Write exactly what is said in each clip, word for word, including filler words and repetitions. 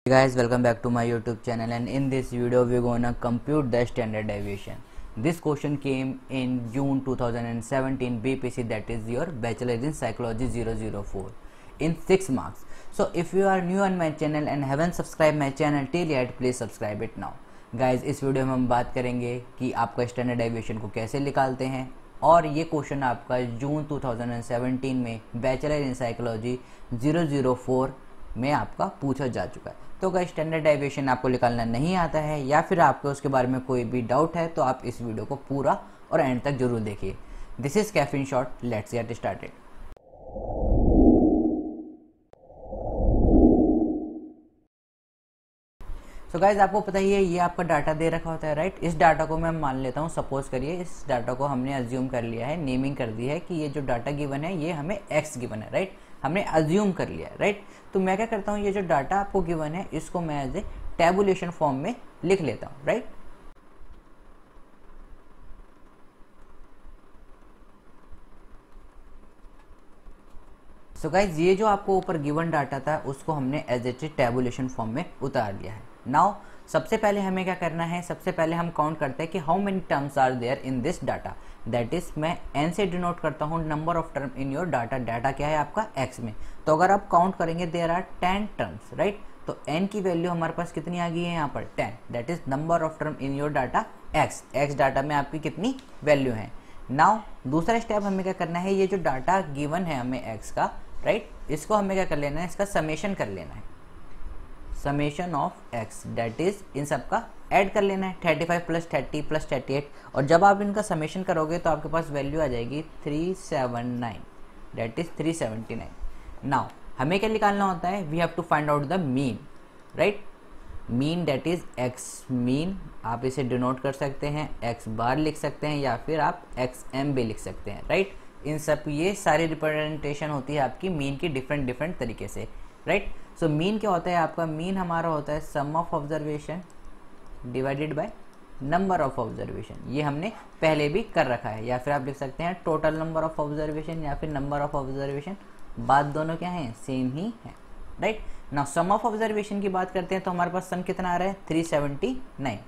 Hey guys, welcome back to my YouTube channel, and in this video we're gonna compute the standard deviation. This question came in June two thousand seventeen B P C, that is your Bachelor in Psychology zero zero four, in six marks. So if you are new on my channel and haven't subscribed my channel till yet, please subscribe it now. Guys, इस video में हम बात करेंगे कि आपका standard deviation को कैसे निकालते हैं, और ये क्वेश्चन आपका जून टू थाउजेंड सेवेंटीन में bachelor in psychology zero zero four में आपका पूछा जा चुका है। तो अगर स्टैंडर्ड डेविएशन आपको निकालना नहीं आता है या फिर आपको उसके बारे में कोई भी डाउट है तो आप इस वीडियो को पूरा और एंड तक जरूर देखिए। This is caffeine shot, let's get started. So guys, आपको पता ही है ये आपका डाटा दे रखा होता है, राइट। इस डाटा को मैं मान लेता हूँ, सपोज करिए इस डाटा को हमने अज्यूम कर लिया है, नेमिंग कर दी है कि ये जो डाटा गिवन है ये हमें एक्स गिवन है, राइट। हमने अज्यूम कर लिया है, राइट। तो मैं क्या करता हूँ, ये जो डाटा आपको गिवन है इसको मैं एज ए टैबुलेशन फॉर्म में लिख लेता हूँ, राइट। सो गाइज, ये जो आपको ऊपर गिवन डाटा था उसको हमने एज ए टैबुलेशन फॉर्म में उतार लिया है। नाउ सबसे पहले हमें क्या करना है, सबसे पहले हम काउंट करते हैं कि how many terms are there in this data. That is मैं एन से डिनोट करता हूँ number of term in your data. Data क्या है आपका एक्स में, तो अगर आप काउंट करेंगे there are ten terms, right. तो एन की वैल्यू हमारे पास कितनी आ गई है यहाँ पर ten. That is number of term in your data x. X data में आपकी कितनी वैल्यू है। नाउ दूसरा स्टेप हमें क्या करना है, ये जो डाटा गिवन है हमें एक्स का, राइट, इसको हमें क्या कर लेना है, इसका समेशन कर लेना है। Summation of x, that is इन सबका ऐड कर लेना है, thirty five plus thirty plus thirty eight, और जब आप इनका समेशन करोगे तो आपके पास वैल्यू आ जाएगी three seven nine, that is three seventy nine. Now हमें क्या निकालना होता है, we have to find out the mean, right. Mean that is x mean, आप इसे डिनोट कर सकते हैं, एक्स बार लिख सकते हैं या फिर आप एक्स एम भी लिख सकते हैं, राइट। इन सब ये सारी रिप्रेजेंटेशन होती है आपकी मीन की डिफरेंट डिफरेंट तरीके से, राइट। सो मीन क्या होता है आपका, मीन हमारा होता है sum of observation divided by number of observation. ये हमने पहले भी कर रखा है, या फिर आप लिख सकते हैं टोटल नंबर ऑफ ऑब्जर्वेशन या फिर नंबर ऑफ ऑब्जर्वेशन, बात दोनों क्या है, सेम ही है, right. Now sum of observation की बात करते हैं तो हमारे पास सम कितना आ रहा है, three seventy nine.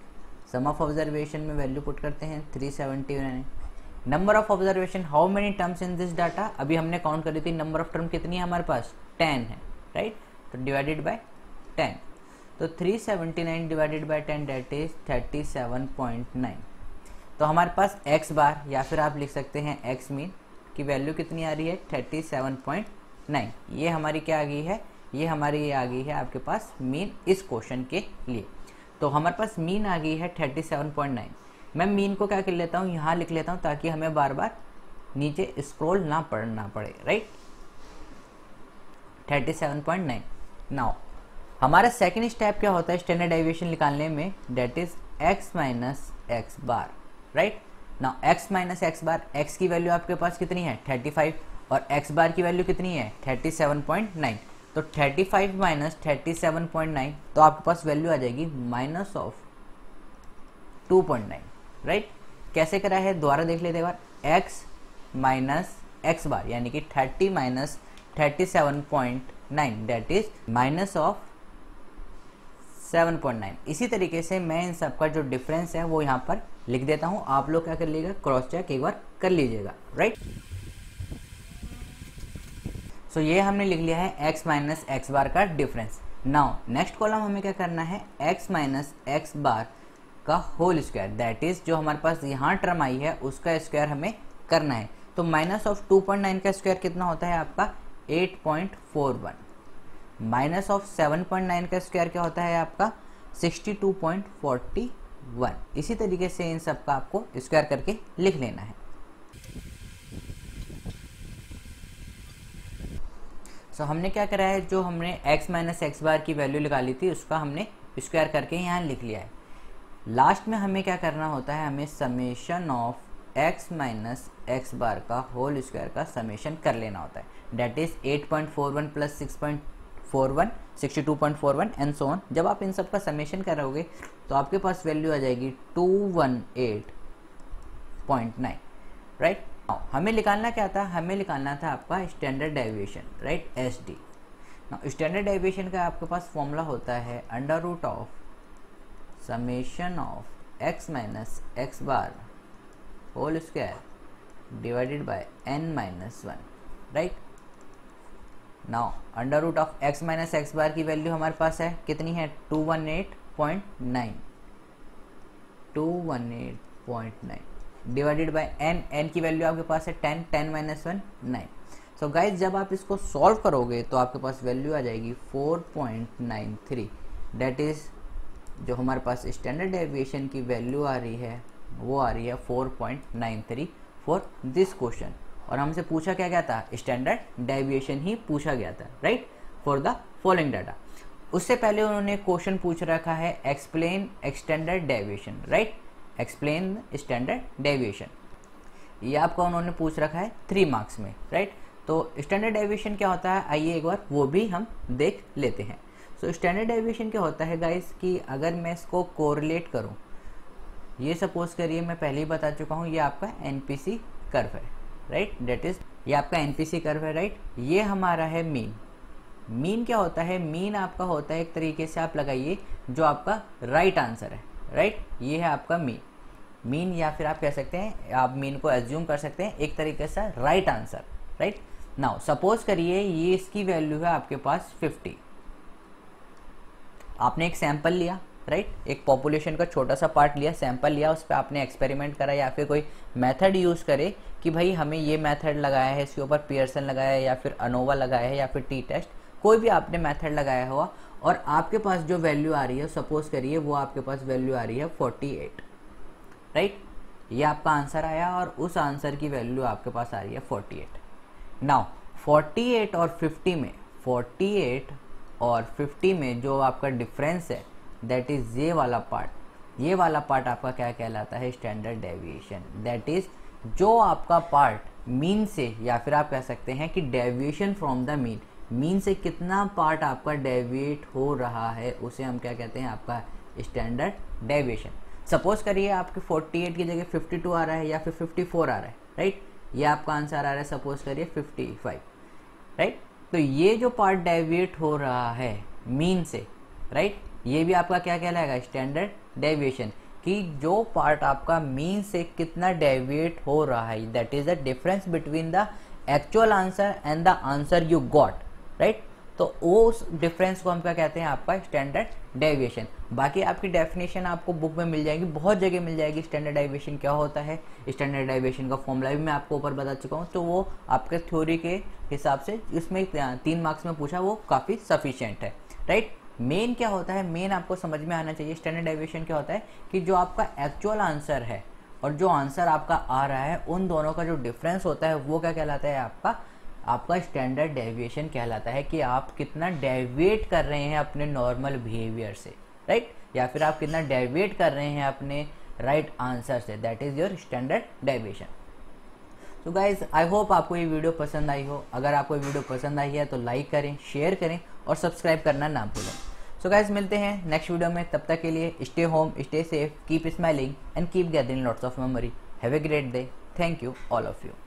Sum of observation में वैल्यू पुट करते हैं three seventy nine. Number of observation, how many terms in this data, अभी हमने काउंट करी थी, नंबर ऑफ टर्म कितनी है हमारे पास, टेन है, राइट। तो डिवाइडेड बाय टेन, तो three seventy nine divided by ten, that is thirty seven point nine. तो हमारे पास x बार या फिर आप लिख सकते हैं x मीन की वैल्यू कितनी आ रही है, थर्टी सेवन पॉइंट नाइन। ये हमारी क्या आ गई है, ये हमारी ये आ गई है आपके पास मीन इस क्वेश्चन के लिए। तो हमारे पास मीन आ गई है थर्टी सेवन पॉइंट नाइन। मैं मीन को क्या कर लेता हूँ, यहाँ लिख लेता हूँ ताकि हमें बार बार नीचे स्क्रॉल ना पढ़ना पड़े, right. Thirty seven point nine. Now हमारा सेकेंड स्टेप क्या होता है स्टैंडर्ड डेविएशन निकालने में, that is x minus x bar, right. Now x minus x bar, x की वैल्यू आपके पास कितनी है, थर्टी फाइव, और x बार की वैल्यू कितनी है, थर्टी सेवन पॉइंट नाइन। तो thirty five minus thirty seven point nine, तो आपके पास वैल्यू आ जाएगी minus of two point nine, right. कैसे करा है, दोबारा देख लेते bar, x minus x bar यानी कि thirty minus thirty seven point nine, that is minus of seven point nine. इसी तरीके से मैं इन सब का जो डिफरेंस है वो यहाँ पर लिख देता हूँ। आप लोग क्या कर लीजिएगा, क्रॉस चेक एक बार कर लीजिएगा, राइट। सो ये हमने लिख लिया है x माइनस एक्स बार का डिफरेंस। नाउ नेक्स्ट कॉलम हमें क्या करना है, x माइनस एक्स बार का होल स्क्वायर, दैट इज जो हमारे पास यहाँ टर्म आई है उसका स्क्वायर हमें करना है। तो minus of two point nine का स्क्वायर कितना होता है आपका, eight point four one. Minus of seven point nine का स्क्वायर क्या होता है आपका, sixty two point four one. इसी तरीके से इन सब का आपको स्क्वायर करके लिख लेना है। सो so, हमने क्या करा है, जो हमने x माइनस एक्स बार की वैल्यू निकाली थी उसका हमने स्क्वायर करके यहाँ लिख लिया है। लास्ट में हमें क्या करना होता है, हमें summation of x minus x bar का होल स्क्वायर का समेशन कर लेना होता है। That is eight point four one plus six point four one, sixty two point four one and so on. जब आप इन सब का समेशन करोगे तो आपके पास वैल्यू आ जाएगी two one eight point nine, right. हमें निकालना क्या था, हमें निकालना था आपका standard deviation, right, S D. ना स्टैंडर्ड डेविएशन का आपके पास फॉर्मूला होता है under root of summation of x minus x bar whole square divided by N minus one, right. Now under root of x minus x bar की value हमारे पास है कितनी है, two one eight point nine, to one eight point nine divided by N, N की value आपके पास है ten, ten minus one nine. So guys जब आप इसको सॉल्व करोगे तो आपके पास वैल्यू आ जाएगी four point nine three, that is जो हमारे पास स्टैंडर्ड डेविएशन की वैल्यू आ रही है वो आ रही है four point nine three for this question. और हमसे पूछा क्या गया था, स्टैंडर्ड डेविएशन ही पूछा गया था, right, for the following data. उससे पहले उन्होंने क्वेश्चन पूछ रखा है explain standard deviation, right, explain standard deviation, ये आपका उन्होंने पूछ रखा है थ्री मार्क्स में, राइट। तो स्टैंडर्ड डेविएशन क्या होता है, आइए एक बार वो भी हम देख लेते हैं। सो स्टैंडर्ड डेविएशन क्या होता है गाइस कि अगर मैं इसको कोरिलेट करूं, ये सपोज करिए मैं पहले ही बता चुका हूं ये आपका एनपीसी कर्व है, राइट, दैट इज ये आपका एनपीसी कर्व है, राइट। ये हमारा है मीन। मीन क्या होता है, मीन आपका होता है एक तरीके से आप लगाइए जो आपका राइट आंसर है, राइट, ये है आपका मीन। मीन या फिर आप कह सकते हैं, आप मीन को एज्यूम कर सकते हैं एक तरीके से right answer, right. Now suppose करिए ये इसकी वैल्यू है आपके पास फिफ्टी, आपने एक सैंपल लिया, राइट, एक पॉपुलेशन का छोटा सा पार्ट लिया, सैंपल लिया, उस पर आपने एक्सपेरिमेंट करा या फिर कोई मेथड यूज़ करे कि भाई हमें ये मेथड लगाया है, इसके ऊपर पियर्सन लगाया है या फिर अनोवा लगाया है या फिर टी टेस्ट, कोई भी आपने मेथड लगाया हुआ और आपके पास जो वैल्यू आ रही है सपोज करिए वो आपके पास वैल्यू आ रही है फोर्टी एट, राइट, ये आपका आंसर आया और उस आंसर की वैल्यू आपके पास आ रही है forty eight. Now forty eight और फिफ्टी में, फोर्टी एट और फिफ्टी में जो आपका डिफरेंस है दैट इज ये वाला पार्ट, ये वाला पार्ट आपका क्या कहलाता है, स्टैंडर्ड डेविएशन। दैट इज जो आपका पार्ट मीन से या फिर आप कह सकते हैं कि deviation from the mean, mean से कितना पार्ट आपका डेविएट हो रहा है उसे हम क्या कहते हैं, आपका स्टैंडर्ड डेविएशन। सपोज करिए आपके फोर्टी एट की जगह फिफ्टी टू आ रहा है या फिर फिफ्टी फोर आ रहा है, राइट, ये आपका आंसर आ रहा है सपोज करिए फिफ्टी फाइव, राइट। तो ये जो पार्ट डेविएट हो रहा है मीन से, राइट, ये भी आपका क्या कहलाएगा, स्टैंडर्ड डेविएशन, कि जो पार्ट आपका मीन से कितना डेविएट हो रहा है, that is the difference between the actual answer and the answer you got, right. तो उस डिफरेंस को हम क्या कहते हैं, आपका स्टैंडर्ड डेविएशन। बाकी आपकी डेफिनेशन आपको बुक में मिल जाएगी, बहुत जगह मिल जाएगी स्टैंडर्ड डेविएशन क्या होता है, स्टैंडर्ड डेविएशन का फॉर्मूला भी मैं आपको ऊपर बता चुका हूँ। तो वो आपके थ्योरी के हिसाब से इसमें तीन मार्क्स में पूछा वो काफ़ी सफिशियंट है, राइट। मेन क्या होता है, मेन आपको समझ में आना चाहिए स्टैंडर्ड डेविएशन क्या होता है कि जो आपका एक्चुअल आंसर है और जो आंसर आपका आ रहा है उन दोनों का जो डिफरेंस होता है वो क्या कहलाता है, आपका आपका स्टैंडर्ड डेविएशन कहलाता है कि आप कितना डेविएट कर रहे हैं अपने नॉर्मल बिहेवियर से, राइट, या फिर आप कितना डेविएट कर रहे हैं अपने राइट आंसर से, that is your standard deviation. तो गाइज आई होप आपको ये वीडियो पसंद आई हो। अगर आपको ये वीडियो पसंद आई है तो लाइक करें, शेयर करें और सब्सक्राइब करना ना भूलें। सो गाइज मिलते हैं नेक्स्ट वीडियो में, तब तक के लिए stay home, stay safe, keep smiling and keep gathering lots of memory. Have a great day. Thank you all of you.